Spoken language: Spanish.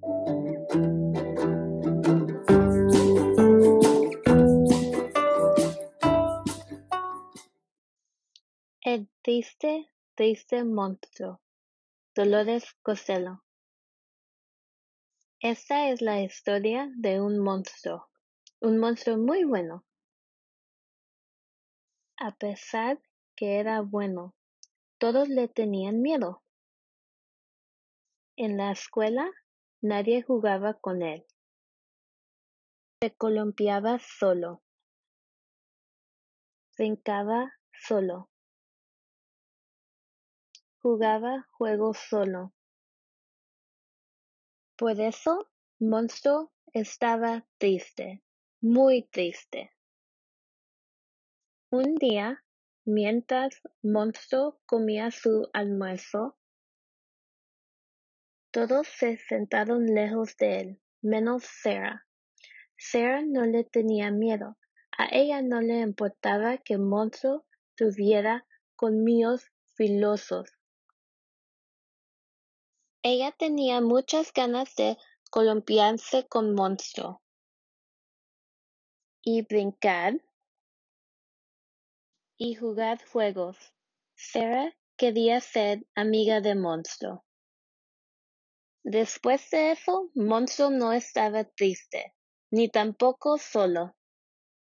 El triste, triste monstruo. Dolores Costello. Esta es la historia de un monstruo muy bueno. A pesar que era bueno, todos le tenían miedo. En la escuela, nadie jugaba con él. Se columpiaba solo. Brincaba solo. Jugaba juegos solo. Por eso, Monstruo estaba triste, muy triste. Un día, mientras Monstruo comía su almuerzo, todos se sentaron lejos de él, menos Sarah. Sarah no le tenía miedo. A ella no le importaba que Monstruo tuviera colmillos filosos. Ella tenía muchas ganas de columpiarse con Monstruo y brincar y jugar juegos. Sarah quería ser amiga de Monstruo. Después de eso, Monstruo no estaba triste, ni tampoco solo.